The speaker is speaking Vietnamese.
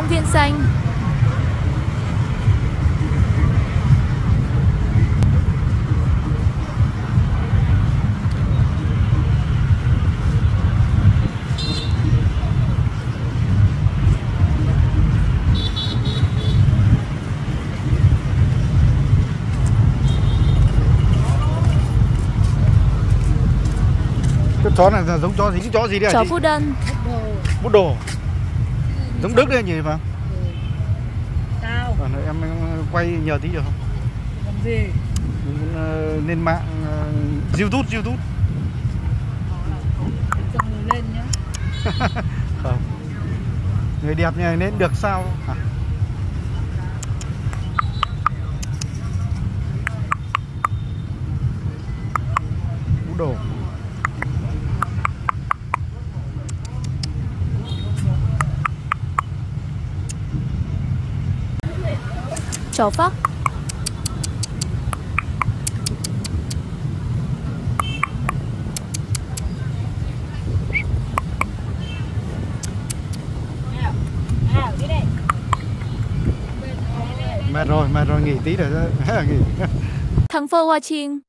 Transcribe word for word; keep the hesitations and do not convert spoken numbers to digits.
công viên xanh. Cái chó này là giống chó gì? Cái chó gì đấy hả Chó chị? Poodle. Bút đồ. Giống Đức đấy nhỉ phải không? Sao? À, em quay nhờ tí được không? Làm gì? Lên mạng uh, YouTube YouTube. Cho người lên nhá. Không. Người đẹp này nên được sao? À. Bút đồ. Chó Phác. Mệt rồi, mệt rồi, nghỉ tí để nghỉ. Thành phố Hoa Chiên.